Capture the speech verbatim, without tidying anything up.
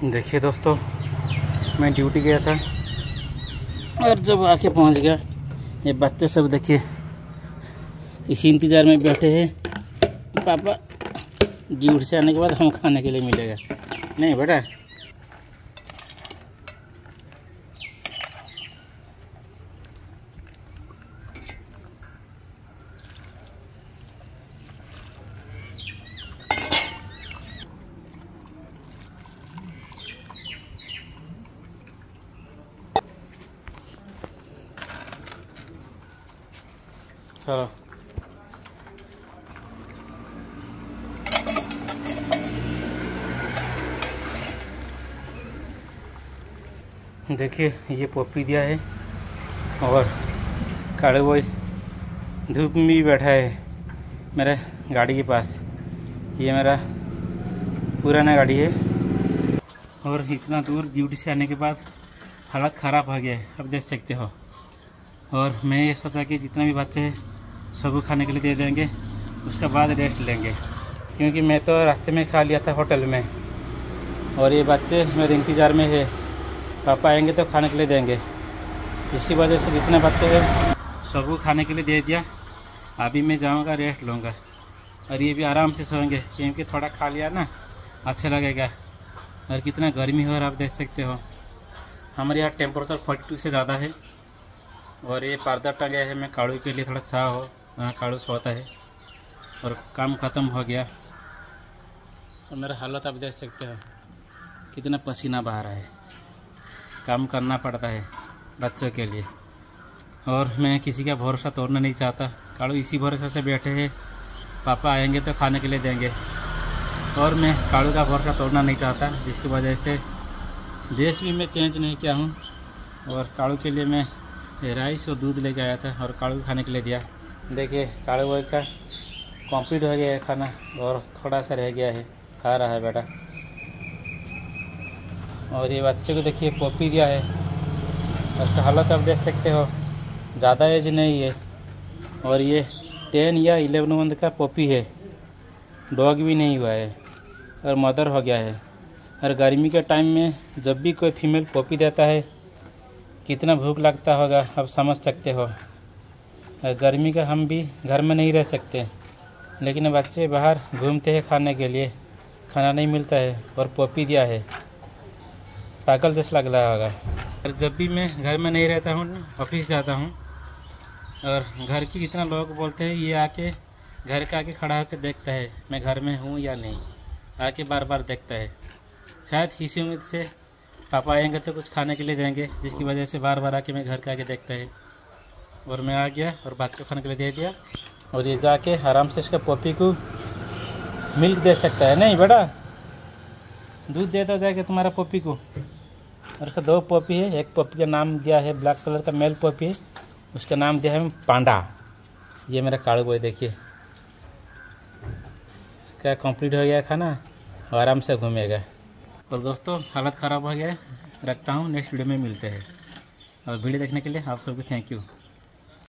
देखिए दोस्तों, मैं ड्यूटी गया था और जब आके पहुंच गया, ये बच्चे सब देखिए इसी इंतज़ार में बैठे हैं। पापा ड्यूटी से आने के बाद हम खाने के लिए मिलेगा। नहीं बेटा, चलो देखिए, ये पॉपी दिया है और काले बॉय धूप में भी बैठा है मेरे गाड़ी के पास। ये मेरा पुराना गाड़ी है और इतना दूर ड्यूटी से आने के बाद हालत ख़राब हो गया है, अब देख सकते हो। और मैं ये सोचा कि जितने भी बच्चे हैं सबको खाने के लिए दे देंगे, उसके बाद रेस्ट लेंगे, क्योंकि मैं तो रास्ते में खा लिया था होटल में। और ये बच्चे मेरे इंतज़ार में है, पापा आएंगे तो खाने के लिए देंगे। इसी वजह से जितने बच्चे हैं सबको खाने के लिए दे दिया। अभी मैं जाऊंगा, रेस्ट लूँगा और ये भी आराम से सोएंगे, क्योंकि थोड़ा खा लिया ना, अच्छा लगेगा। और कितना गर्मी हो रहा है आप देख सकते हो। हमारे यहाँ टेम्परेचर फोर्टी टू से ज़्यादा है। और ये पर्दा टंगा है, मैं काड़ू के लिए थोड़ा छाव हो, वहाँ काड़ू सोता है। और काम ख़त्म हो गया और मेरा हालत आप देख सकते हो, कितना पसीना बहा रहा है। काम करना पड़ता है बच्चों के लिए और मैं किसी का भरोसा तोड़ना नहीं चाहता। काड़ू इसी भरोसे से बैठे हैं, पापा आएंगे तो खाने के लिए देंगे। और मैं काड़ू का भरोसा तोड़ना नहीं चाहता, जिसकी वजह से ड्रेस भी मैं चेंज नहीं किया हूँ। और काड़ू के लिए मैं राइस और दूध लेके आया था और काड़ू खाने के लिए दिया। देखिए, काड़ू बॉय का कंप्लीट हो गया है खाना और थोड़ा सा रह गया है, खा रहा है बेटा। और ये बच्चे को देखिए पॉपी दिया है, उसका हालत आप देख सकते हो, ज़्यादा एज नहीं है। और ये टेन या इलेवन मंथ का पॉपी है, डॉग भी नहीं हुआ है और मदर हो गया है। और गर्मी के टाइम में जब भी कोई फीमेल पॉपी देता है, कितना भूख लगता होगा आप समझ सकते हो। गर्मी का हम भी घर में नहीं रह सकते, लेकिन बच्चे बाहर घूमते हैं खाने के लिए, खाना नहीं मिलता है और पॉपी दिया है, पागल जैसा लग रहा होगा। और जब भी मैं घर में नहीं रहता हूँ, ऑफिस जाता हूँ, और घर की कितना लोग बोलते हैं ये आके घर के आके खड़ा होकर देखता है मैं घर में हूँ या नहीं, आके बार बार देखता है। शायद इसी उम्मीद से पापा आएंगे तो कुछ खाने के लिए देंगे, जिसकी वजह से बार बार आके मैं घर के आके देखता है। और मैं आ गया और बच्चों को खाने के लिए दे दिया। और ये जाके आराम से इसका पॉपी को मिल्क दे सकता है। नहीं बेटा, दूध देता जाएगा तुम्हारा पॉपी को। और उसका दो पॉपी है, एक पॉपी का नाम दिया है, ब्लैक कलर का मेल पॉपी है, उसका नाम दिया है पांडा। ये मेरा काड़ू बॉय देखिए, क्या कंप्लीट हो गया खाना और आराम से घूमेगा। और दोस्तों, हालत ख़राब हो गया है, रखता हूँ, नेक्स्ट वीडियो में मिलते हैं। और वीडियो देखने के लिए आप सबको थैंक यू।